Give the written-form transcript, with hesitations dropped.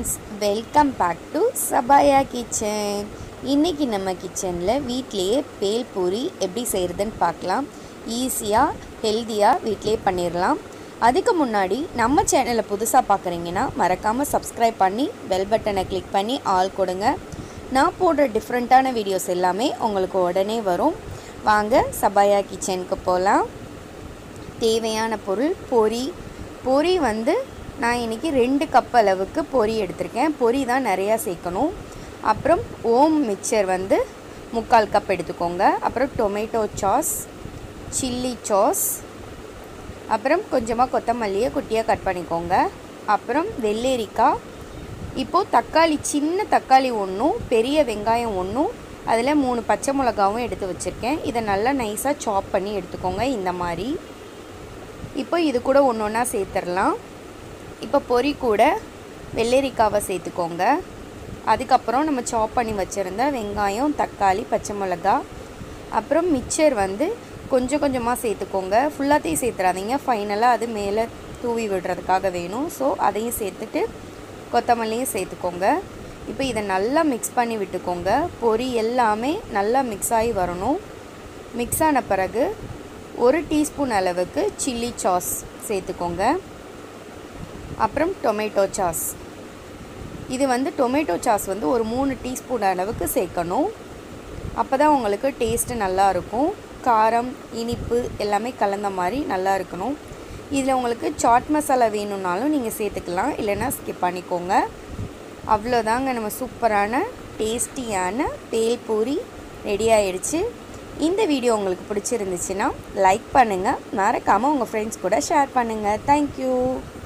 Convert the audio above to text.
Friends, welcome back to Sabaya kitchen. இன்றைக்கி நம்ம கிச்சனில் வீட்டிலையே பேல் பூரி எப்படி செய்கிறதுன்னு பார்க்கலாம். ஈஸியாக ஹெல்த்தியாக வீட்டிலே பண்ணிடலாம். அதுக்கு முன்னாடி நம்ம சேனலை புதுசாக பார்க்குறீங்கன்னா மறக்காமல் சப்ஸ்கிரைப் பண்ணி பெல் பட்டனை கிளிக் பண்ணி ஆல் கொடுங்க. நான் போடுற டிஃப்ரெண்ட்டான வீடியோஸ் எல்லாமே உங்களுக்கு உடனே வரும். வாங்க சபாயா கிச்சனுக்கு போகலாம். தேவையான பொருள் பொரி வந்து நான் இன்றைக்கி 2 கப் அளவுக்கு பொரி எடுத்திருக்கேன். பொரி தான் நிறையா சேர்க்கணும். அப்புறம் ஓம் மிக்சர் வந்து 3/4 கப் எடுத்துக்கோங்க. அப்புறம் டொமேட்டோ சாஸ், சில்லி சாஸ், அப்புறம் கொஞ்சமாக கொத்தமல்லியை குட்டியாக கட் பண்ணிக்கோங்க. அப்புறம் வெள்ளரிக்காய், இப்போது தக்காளி, சின்ன தக்காளி ஒன்றும் பெரிய வெங்காயம் ஒன்றும், அதில் 3 பச்சை மிளகாவும் எடுத்து வச்சுருக்கேன். இதை நல்லா நைஸாக சாப் பண்ணி எடுத்துக்கோங்க இந்த மாதிரி. இப்போ இது கூட ஒன்று ஒன்றா சேர்த்துடலாம். இப்போ பொரி கூட வெள்ளரிக்காவை சேர்த்துக்கோங்க. அதுக்கப்புறம் நம்ம சாப் பண்ணி வச்சுருந்த வெங்காயம், தக்காளி, பச்சை மிளகா, அப்புறம் மிக்சர் வந்து கொஞ்சம் கொஞ்சமாக சேர்த்துக்கோங்க. ஃபுல்லாத்தையும் சேர்த்துறாதீங்க, ஃபைனலாக அது மேலே தூவி விடுறதுக்காக வேணும். ஸோ அதையும் சேர்த்துட்டு கொத்தமல்லியும் சேர்த்துக்கோங்க. இப்போ இதை நல்லா மிக்ஸ் பண்ணி விட்டுக்கோங்க. பொரி எல்லாமே நல்லா மிக்ஸ் ஆகி வரணும். மிக்ஸ் ஆன பிறகு 1 டீஸ்பூன் அளவுக்கு சில்லி சாஸ் சேர்த்துக்கோங்க. அப்புறம் டொமேட்டோ சாஸ், இது வந்து டொமேட்டோ சாஸ் வந்து ஒரு 3 டீஸ்பூன் அளவுக்கு சேர்க்கணும். அப்போ தான் உங்களுக்கு டேஸ்ட்டு நல்லாயிருக்கும். காரம், இனிப்பு எல்லாமே கலந்த மாதிரி நல்லா இருக்கணும். இதில் உங்களுக்கு சாட் மசாலா வேணும்னாலும் நீங்கள் சேர்த்துக்கலாம், இல்லைன்னா ஸ்கிப் பண்ணிக்கோங்க. அவ்வளோதாங்க, நம்ம சூப்பரான டேஸ்டியான பேல் பூரி ரெடி ஆகிடுச்சு. இந்த வீடியோ உங்களுக்கு பிடிச்சிருந்துச்சுன்னா லைக் பண்ணுங்கள், மறக்காமல் உங்கள் ஃப்ரெண்ட்ஸ் கூட ஷேர் பண்ணுங்கள். தேங்க்யூ.